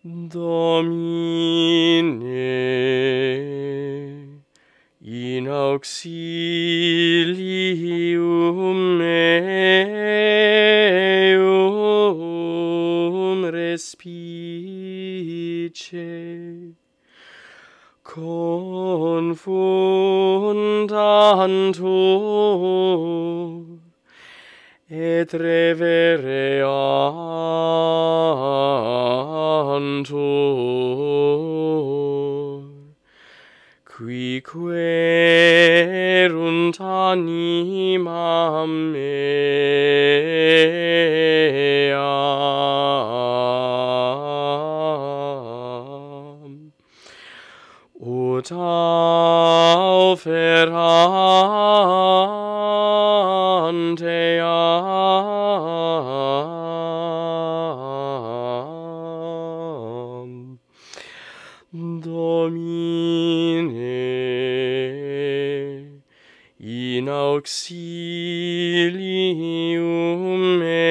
Domine, in auxilium meum respice, confundantur et revereantur, qui querunt animam meam, ut auferante am. Domine, in auxilium